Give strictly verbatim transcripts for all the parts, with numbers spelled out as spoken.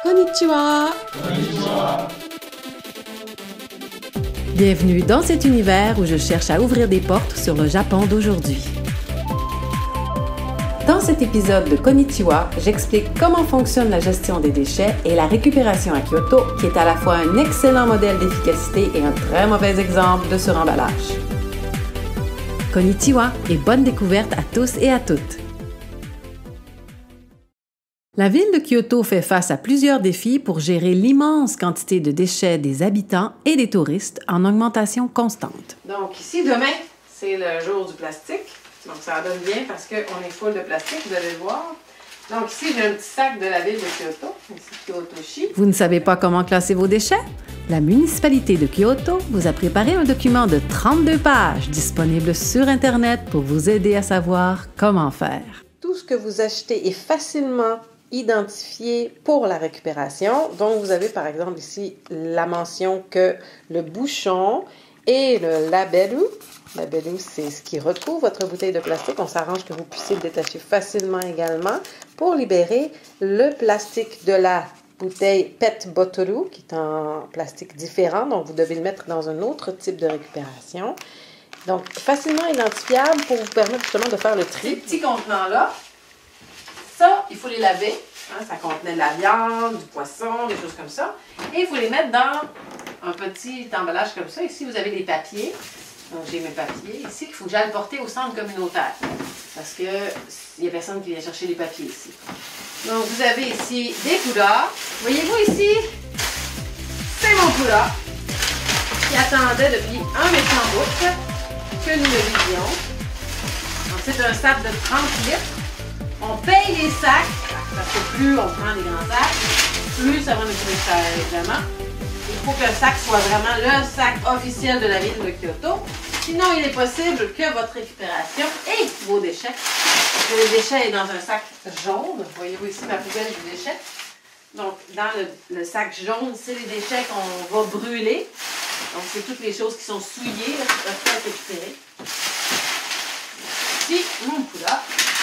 Konnichiwa! Konnichiwa! Bienvenue dans cet univers où je cherche à ouvrir des portes sur le Japon d'aujourd'hui. Dans cet épisode de Konnichiwa, j'explique comment fonctionne la gestion des déchets et la récupération à Kyoto, qui est à la fois un excellent modèle d'efficacité et un très mauvais exemple de suremballage. Konnichiwa et bonne découverte à tous et à toutes! La ville de Kyoto fait face à plusieurs défis pour gérer l'immense quantité de déchets des habitants et des touristes en augmentation constante. Donc ici, demain, c'est le jour du plastique. Donc ça donne bien parce qu'on est full de plastique, vous allez le voir. Donc ici, j'ai un petit sac de la ville de Kyoto, ici Kyotoshi. Vous ne savez pas comment classer vos déchets? La municipalité de Kyoto vous a préparé un document de trente-deux pages disponible sur Internet pour vous aider à savoir comment faire. Tout ce que vous achetez est facilement identifié pour la récupération. Donc, vous avez par exemple ici la mention que le bouchon et le labellu, labellu c'est ce qui recouvre votre bouteille de plastique. On s'arrange que vous puissiez le détacher facilement également pour libérer le plastique de la bouteille pet bottle qui est en plastique différent. Donc, vous devez le mettre dans un autre type de récupération. Donc, facilement identifiable pour vous permettre justement de faire le tri. Ces petits contenants-là, ça, il faut les laver. Hein, ça contenait de la viande, du poisson, des choses comme ça. Et il faut les mettre dans un petit emballage comme ça. Ici, vous avez les papiers. Donc, j'ai mes papiers ici qu'il faut que j'aille porter au centre communautaire. Parce qu'il n'y a personne qui vient chercher les papiers ici. Donc, vous avez ici des poulards. Voyez-vous ici? C'est mon poulard qui attendait depuis un méchant bout que nous le vidions. Donc, c'est un sac de trente litres. On paye les sacs, parce que plus on prend des grands sacs, plus ça va nous coûter cher, évidemment. Il faut que le sac soit vraiment le sac officiel de la ville de Kyoto. Sinon, il est possible que votre récupération et vos déchets, parce que le déchet est dans un sac jaune. Voyez-vous ici ma poubelle de déchets. Donc, dans le, le sac jaune, c'est les déchets qu'on va brûler. Donc, c'est toutes les choses qui sont souillées, là, qui peuvent être récupérées. Ici, mon poulard.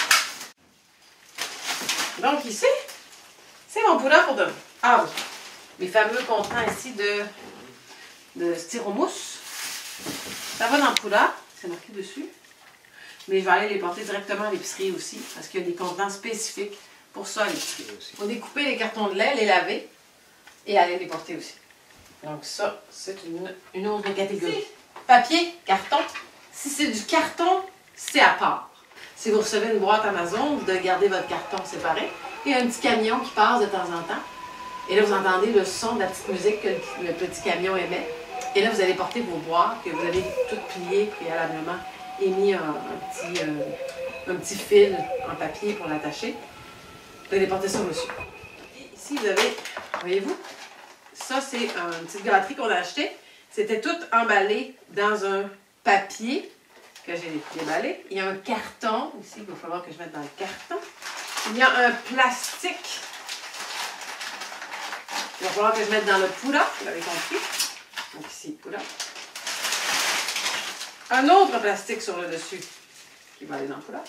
Donc ici, c'est mon poulard pour demain. Ah oui, mes fameux contenants ici de, de styromousse. Ça va dans le poulard, c'est marqué dessus. Mais je vais aller les porter directement à l'épicerie aussi, parce qu'il y a des contenants spécifiques pour ça à l'épicerie aussi. Il faut découper les cartons de lait, les laver et aller les porter aussi. Donc ça, c'est une, une autre catégorie. Si. Papier, carton. Si c'est du carton, c'est à part. Si vous recevez une boîte Amazon, vous devez garder votre carton séparé. Il y a un petit camion qui passe de temps en temps. Et là, vous entendez le son de la petite musique que le petit camion émet. Et là, vous allez porter vos boîtes que vous avez toutes pliées préalablement et mis un, un, petit, euh, un petit fil en papier pour l'attacher. Vous allez porter ça dessus. Et ici, vous avez, voyez-vous, ça, c'est une petite gâterie qu'on a achetée. C'était tout emballé dans un papier que j'ai déballé. Il y a un carton, ici, il va falloir que je mette dans le carton. Il y a un plastique. Il va falloir que je mette dans le poula, vous l'avez compris. Donc ici, poula. Un autre plastique sur le dessus qui va aller dans le poula.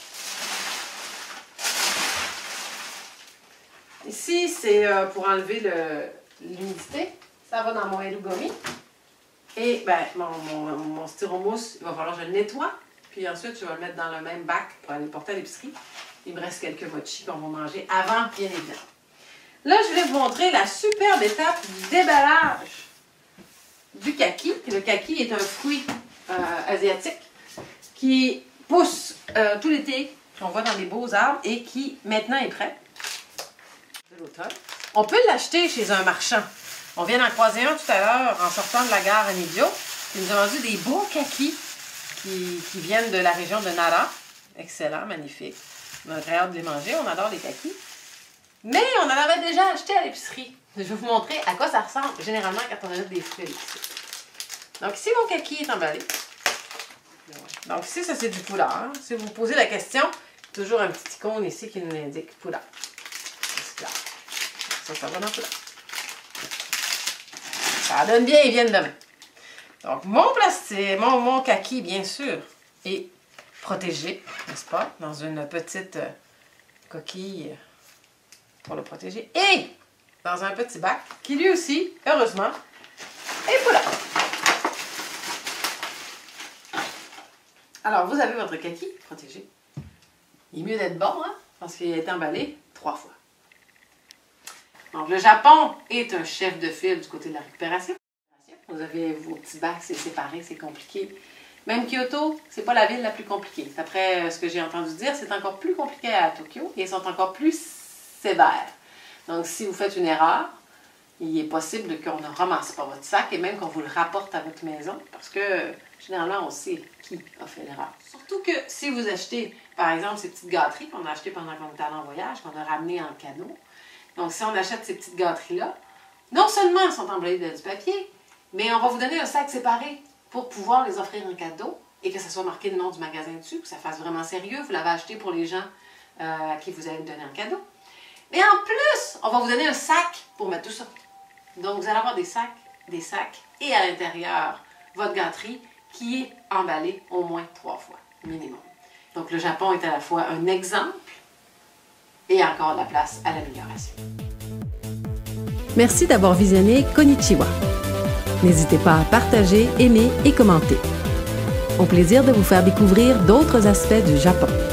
Ici, c'est euh, pour enlever l'humidité. Ça va dans mon elugami. Et ben, mon, mon, mon styromousse, il va falloir que je le nettoie. Puis ensuite, je vais le mettre dans le même bac pour aller le porter à l'épicerie. Il me reste quelques mochis qu'on va manger avant, bien évidemment. Là, je vais vous montrer la superbe étape du déballage du kaki. Le kaki est un fruit euh, asiatique qui pousse euh, tout l'été, qu'on voit dans des beaux arbres et qui maintenant est prêt de l'automne. On peut l'acheter chez un marchand. On vient d'en croiser un tout à l'heure en sortant de la gare à Nidio. Il nous a vendu des beaux kakis qui, qui viennent de la région de Nara. Excellent, magnifique. On a très hâte de les manger, on adore les kakis. Mais on en avait déjà acheté à l'épicerie. Je vais vous montrer à quoi ça ressemble généralement quand on achète des fruits à l'épicerie. Donc ici, mon kaki est emballé. Donc ici, ça c'est du poulard. Si vous vous posez la question, toujours un petit icône ici qui nous indique poulard. Ça, ça va dans le poulard. Ça donne bien, ils viennent demain. Donc, mon plastique, mon, mon kaki, bien sûr, est protégé, n'est-ce pas, dans une petite euh, coquille pour le protéger. Et dans un petit bac qui lui aussi, heureusement, est poulard. Alors, vous avez votre kaki protégé. Il est mieux d'être bon, hein, parce qu'il a été emballé trois fois. Donc, le Japon est un chef de file du côté de la récupération. Vous avez vos petits bacs, c'est séparé, c'est compliqué. Même Kyoto, c'est pas la ville la plus compliquée. D'après ce que j'ai entendu dire, c'est encore plus compliqué à Tokyo et ils sont encore plus sévères. Donc, si vous faites une erreur, il est possible qu'on ne ramasse pas votre sac et même qu'on vous le rapporte à votre maison parce que, généralement, on sait qui a fait l'erreur. Surtout que si vous achetez, par exemple, ces petites gâteries qu'on a achetées pendant qu'on était allé en voyage, qu'on a ramenées en canot. Donc, si on achète ces petites gâteries-là, non seulement elles sont emballées de du papier, mais on va vous donner un sac séparé pour pouvoir les offrir en cadeau et que ça soit marqué le nom du magasin dessus, que ça fasse vraiment sérieux. Vous l'avez acheté pour les gens euh, à qui vous allez le donner en cadeau. Mais en plus, on va vous donner un sac pour mettre tout ça. Donc, vous allez avoir des sacs, des sacs et à l'intérieur, votre gâterie qui est emballée au moins trois fois, minimum. Donc, le Japon est à la fois un exemple et encore de la place à l'amélioration. Merci d'avoir visionné Konnichiwa. N'hésitez pas à partager, aimer et commenter. Au plaisir de vous faire découvrir d'autres aspects du Japon.